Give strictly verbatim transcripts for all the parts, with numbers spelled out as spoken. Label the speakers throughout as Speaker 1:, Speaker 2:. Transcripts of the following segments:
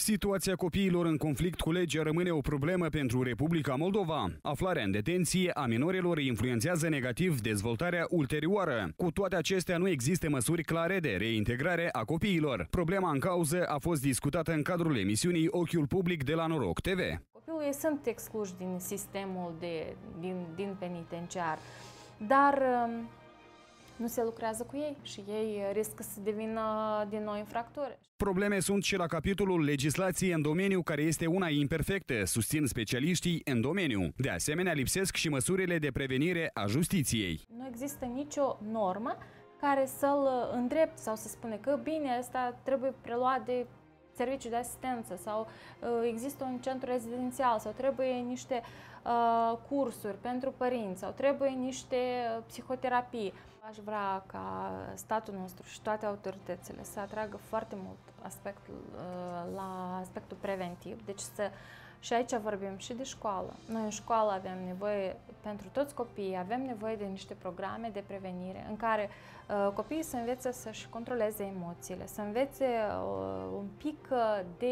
Speaker 1: Situația copiilor în conflict cu legea rămâne o problemă pentru Republica Moldova. Aflarea în detenție a minorilor influențează negativ dezvoltarea ulterioară. Cu toate acestea, nu există măsuri clare de reintegrare a copiilor. Problema în cauză a fost discutată în cadrul emisiunii Ochiul Public de la Noroc T V.
Speaker 2: Copiii sunt excluși din sistemul de, din, din penitenciar, dar nu se lucrează cu ei și ei riscă să devină din nou infractori.
Speaker 1: Probleme sunt și la capitolul legislației în domeniu, care este una imperfectă, susțin specialiștii în domeniu. De asemenea, lipsesc și măsurile de prevenire a justiției.
Speaker 2: Nu există nicio normă care să-l îndrepte sau să spune că bine, asta trebuie preluat de serviciu de asistență sau uh, există un centru rezidențial sau trebuie niște uh, cursuri pentru părinți sau trebuie niște psihoterapii. Aș vrea ca statul nostru și toate autoritățile să atragă foarte mult aspectul, uh, la aspectul preventiv, deci să și aici vorbim și de școală. Noi în școală avem nevoie, pentru toți copiii, avem nevoie de niște programe de prevenire în care uh, copiii să învețe să-și controleze emoțiile, să învețe uh, un pic de,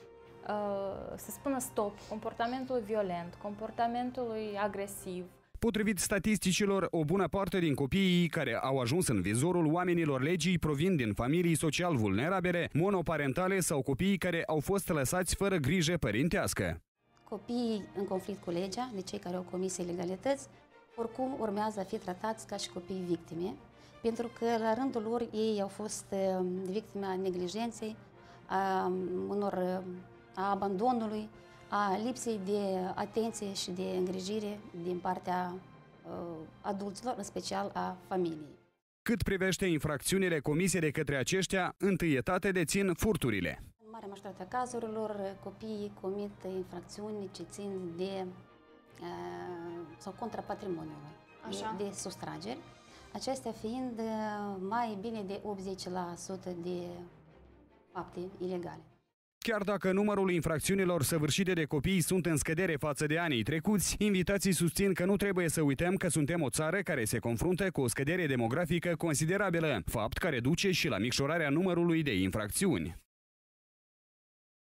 Speaker 2: uh, să spună stop, comportamentul violent, comportamentului agresiv.
Speaker 1: Potrivit statisticilor, o bună parte din copiii care au ajuns în vizorul oamenilor legii provin din familii social vulnerabile, monoparentale sau copiii care au fost lăsați fără grijă părintească.
Speaker 3: Copiii în conflict cu legea, de cei care au comis ilegalități, oricum urmează a fi tratați ca și copii victime, pentru că la rândul lor ei au fost victime a neglijenței, a, unor, a abandonului, a lipsei de atenție și de îngrijire din partea uh, adulților, în special a familiei.
Speaker 1: Cât privește infracțiunile comise de către aceștia, întâietate dețin furturile.
Speaker 3: În mare majoritate a cazurilor, copiii comit infracțiuni ce țin de uh, sau contra patrimoniului, Așa. de, de sustrageri, acestea fiind mai bine de optzeci la sută de fapte ilegale.
Speaker 1: Chiar dacă numărul infracțiunilor săvârșite de copii sunt în scădere față de anii trecuți, invitații susțin că nu trebuie să uităm că suntem o țară care se confruntă cu o scădere demografică considerabilă, fapt care duce și la micșorarea numărului de infracțiuni.